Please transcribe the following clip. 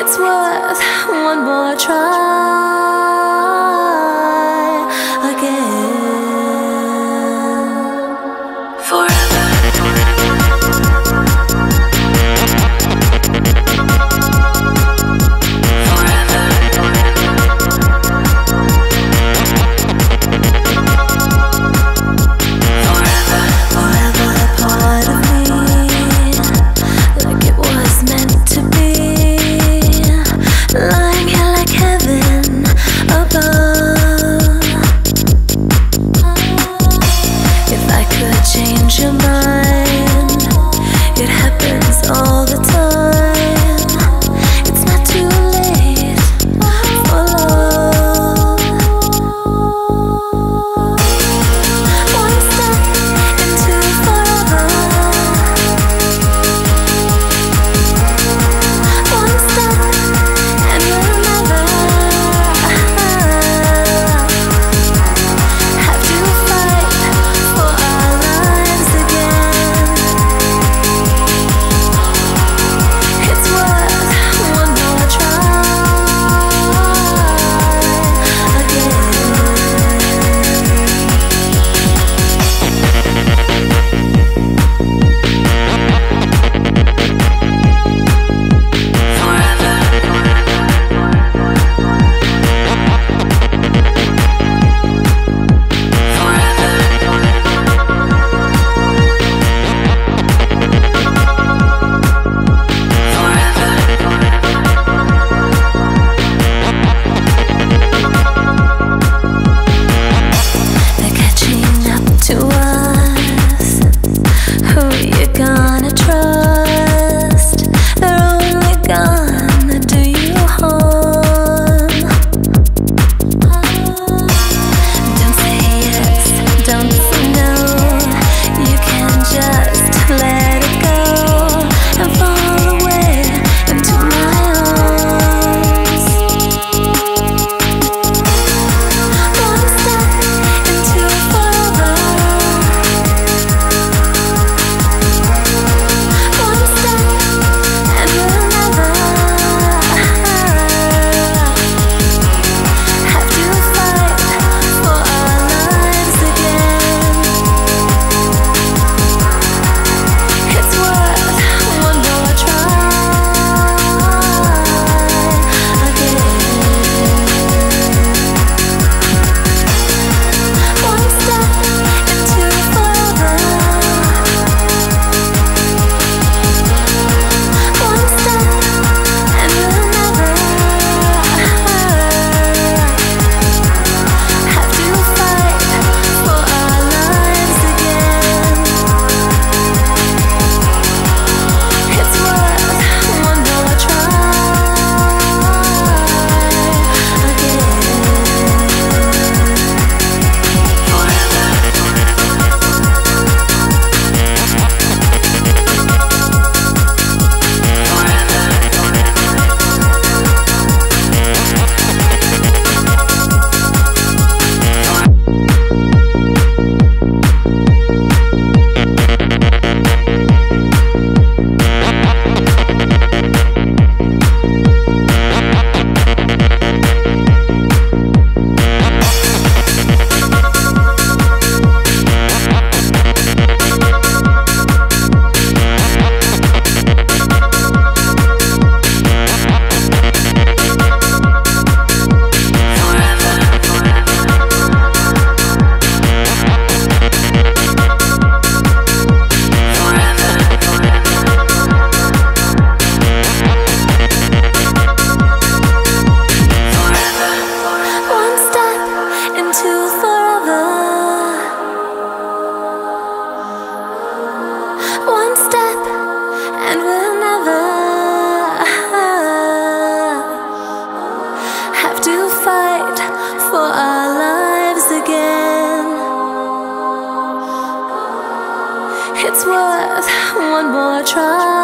It's worth one more try again. Forever. Change your mind, it happens all the time. It's not too late for love. One step into forever. One step and we'll never have to fight for our lives again. It's worth one more try again. They're catching up to us. Who you gonna trust? They're only gonna do you harm. Don't say yes, don't say no. You can just let it go and fall away into my arms. One step into forever. One step and we'll never have to fight for our lives again. It's worth one more try again. One step into forever. One step and we'll never have to fight for our lives again. It's worth one more try again. One step into forever. One step and we'll never have to fight for our lives again. It's worth one more try